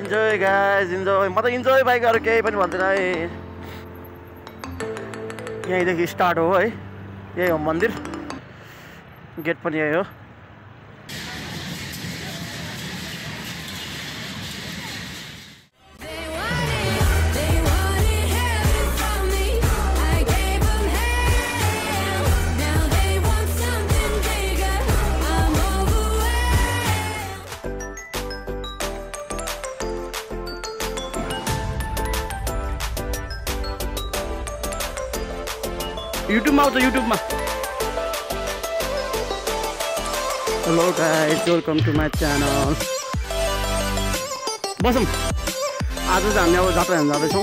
Enjoy guys enjoy. म त enjoy bike अरू केही पनि भन्दैन है। यहीँदेखि स्टार्ट हो है, यही हो मन्दिर, गेट पनि यही हो। युट्युबमा आउँछ, युट्युबमा। Hello guys, welcome to my channel. बसौँ, आज चाहिँ हामी अब जात्रा हेर्न जाँदैछौँ।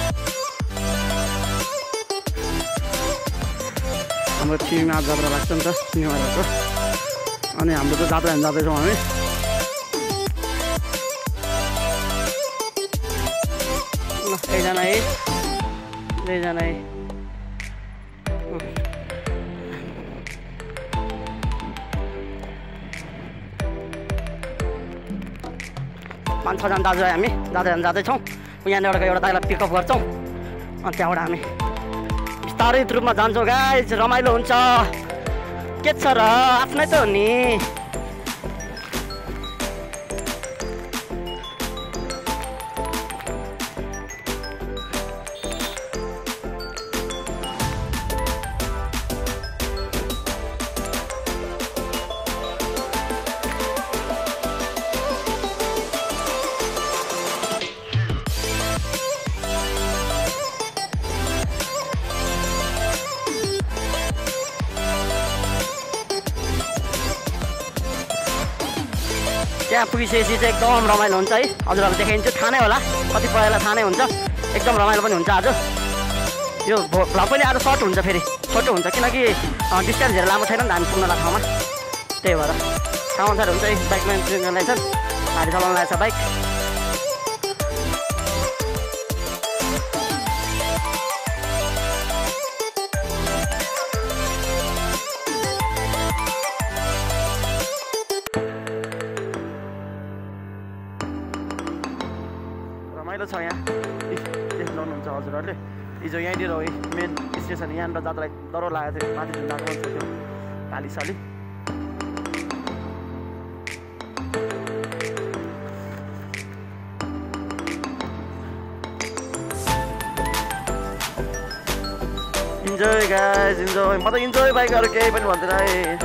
हाम्रो छिमेकीमा आज जात्रा लाग्छ नि त, सिंहमाराको। अनि हाम्रो चाहिँ जात्रा हेर्न जाँदैछौँ हामी। एकजना है, दुईजना है। पाँच छजना दाजु हामी जाँदा जाँदैछौँ। यहाँनिर एउटा दाइलाई पिकअप गर्छौँ, अनि त्यहाँबाट हामी विस्तारित रूपमा जान्छौँ। गाइस रमाइलो हुन्छ, के छ र, आफ्नै त हो नि। त्यहाँ पुगिसकेपछि चाहिँ एकदम रमाइलो हुन्छ है। हजुरहरूलाई देखाइन्छु, थाहा नै होला, कतिपयलाई थाहा नै हुन्छ। एकदम रमाइलो पनि हुन्छ आज। यो भ्लग पनि आज सर्ट हुन्छ, फेरि छोटो हुन्छ, किनकि डिस्टेन्स धेरै लामो छैन नि त हामी पुग्नलाई ठाउँमा। त्यही भएर ठाउँ अनुसार हुन्छ है। बाइकमा ट्रेनलाई छ, गाडी चलाउन लागेको छ बाइक। रमाइलो छ यहाँ, देख्नुहुन्छ हजुरहरूले। हिजो यहीँनिर हो मेन स्टेसन, यहाँनिर जात्रालाई डह्रो लागेको थियो। माथि ढुङ्गाको भन्छ त्यो कालीसाली। Enjoy guys enjoy. म त इन्जोय बाइक अरू केही पनि भन्दैन है।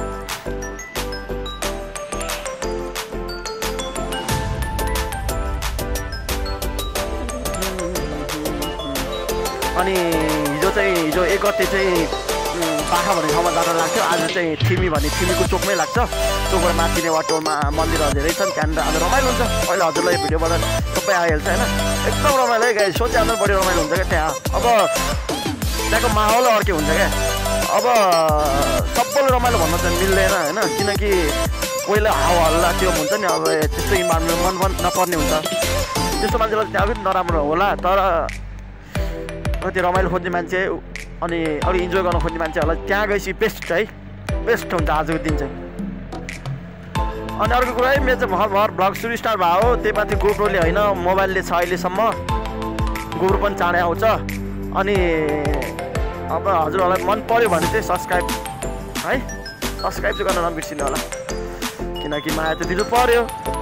अनि हिजो 1 गते चाहिँ पाखा भन्ने ठाउँमा जात्रा लाग्थ्यो। आज चाहिँ थिमी भन्ने, थिमीको चोकमै लाग्छ। चोकबाट माथि नेवाटोलमा मन्दिरहरू धेरै छन्, त्यहाँनिर आज रमाइलो हुन्छ। अहिले हजुरलाई भिडियोबाट सबै आइहाल्छ होइन। एकदम रमाइलो है गाइस, सोचेभन्दा बढी रमाइलो हुन्छ क्या त्यहाँ। अब त्यहाँको माहौल अर्कै हुन्छ क्या। अब सबैले रमाइलो भन्न चाहिँ मिल्दैन होइन, किनकि पहिला हावा हल्ला त्यो हुन्छ नि। अब त्यस्तो इन्भाइरोमेन्ट मन नपर्ने हुन्छ, त्यस्तो मान्छेलाई त्यहाँ पनि नराम्रो होला। तर त्यो रमाइलो खोज्ने मान्छे अनि अलिक इन्जोय गर्न खोज्ने मान्छेहरूलाई त्यहाँ गएपछि बेस्ट है, बेस्ट हुन्छ आजको दिन चाहिँ। अनि अर्को कुरा है, मेरो चाहिँ भर भ्लग सुरु स्टार्ट भयो हो। त्यही माथि गोप्रोले होइन, मोबाइलले छ अहिलेसम्म। गोप्रो पनि चाँडै आउँछ। अनि अब हजुरहरूलाई मन पऱ्यो भने चाहिँ सब्सक्राइब है, सब्सक्राइब चाहिँ गर्न नबिर्सिनु होला, किनकि माया त दिनु पऱ्यो।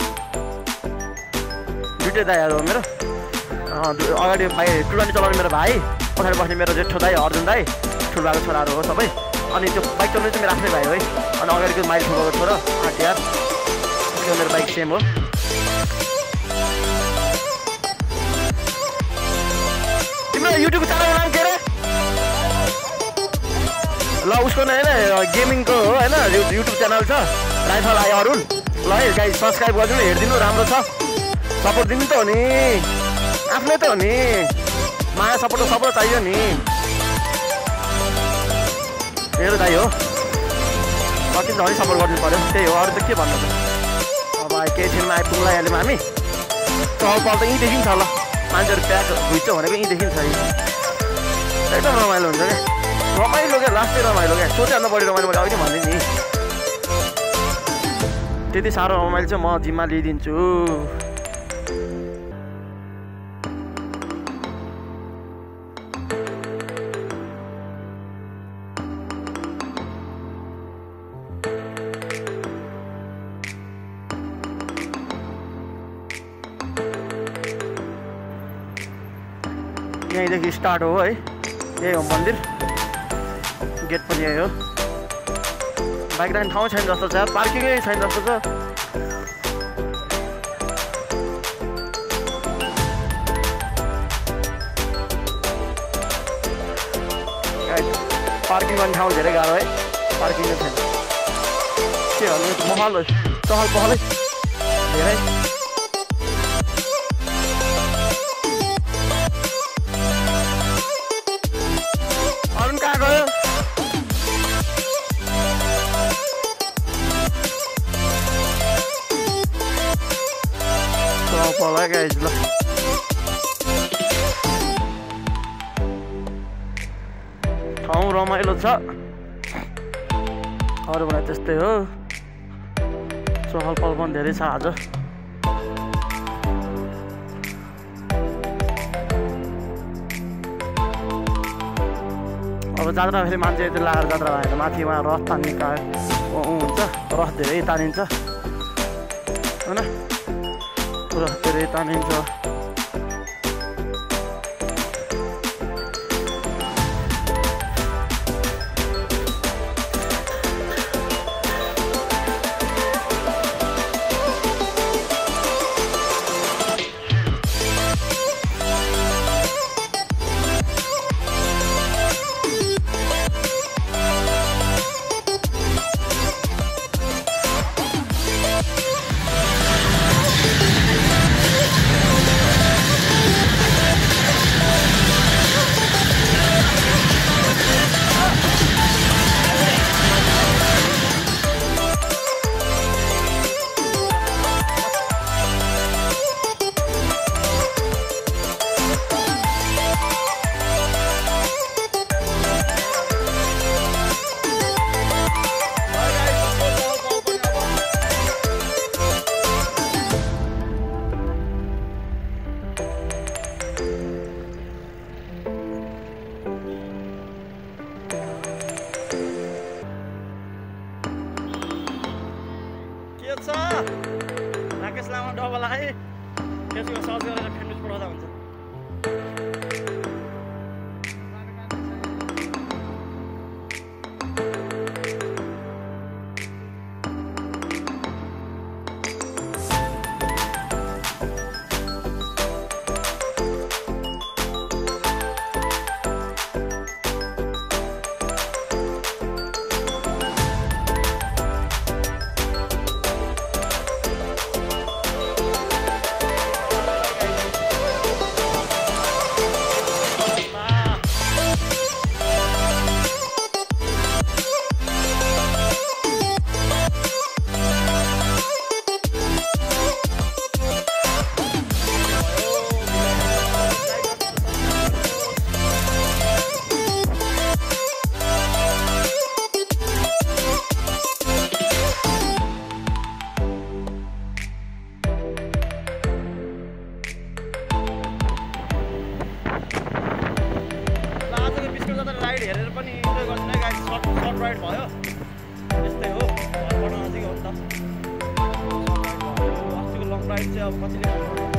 दुइटै दाइहरू हो मेरो। अगाडि भाइ टुरानी चलाउने मेरो भाइ, पछाडि बस्ने मेरो जेठो दाइ अर्जुन दाइ, ठुल्बाको छोराहरू हो सबै। अनि त्यो बाइक चलाउने चाहिँ मेरो आफ्नै भाइ हो है। अनि अगाडिको माइल ठुल्बाको छोरा आरटिआर, त्यो मेरो बाइक सेम हो। तिम्रो युट्युब च्यानलको नाम के अरे? ल उसको नै होइन, गेमिङको हो होइन, युट्युब च्यानल छ राइफल आइ अरुण। ल है गाइस, सब्सक्राइब गरिदिनु, हेरिदिनु, राम्रो छ। सपोर्ट दिनु त हो नि, आफ्नै त हो नि। माया सपोर्ट त सबैलाई चाहियो नि। मेरो दाइ हो, सकिन्छ भने सपोर्ट गर्नु पऱ्यो, त्यही हो। अरू त के भन्नु त। अब केही छिनमा आइपुग्ला यहाँले हामी। चहलपहल त यहीँदेखि छ। ल मान्छेहरू प्याक भुइँच भनेको यहीँदेखि छ। एकदम रमाइलो हुन्छ क्या, रमाइलो क्या, लास्टै रमाइलो क्या। सोचेभन्दा बढी रमाइलो, मैले अघि भने नि। त्यति साह्रो रमाइलो चाहिँ म जिम्मा लिइदिन्छु। यहीँदेखि स्टार्ट हो है, यही हो मन्दिर, गेट पनि यही हो। बाइक राख्ने ठाउँ छैन जस्तो छ, पार्किङै छैन जस्तो छ। पार्किङ गर्ने ठाउँ धेरै गाह्रो है, पार्किङै छैन। के भन्नु, महल चहल पहलै धेरै। अरुण कहाँ गयो? चहल पहलै गाइज ल। ठाउँ रमाइलो छ, अरू भने त्यस्तै हो। चहल पहल पनि धेरै छ आज। अब जात्रा फेरि मान्छे यति लागेर जात्रा भएर माथिमा रथ तान्ने हुन्छ, रथ धेरै तानिन्छ होइन, रथ धेरै तानिन्छ। राकेश लामा डबलाई त्यसको सर्च गरेर फेसबुक पठाउँदा हुन्छ। राइड हेरेर पनि इन्जोय गर्छु नै गाइस, सर्ट राइड भयो यस्तै हो, घरबाट नजिक हो नि त। अस्तिको लङ राइड चाहिँ अब कतिले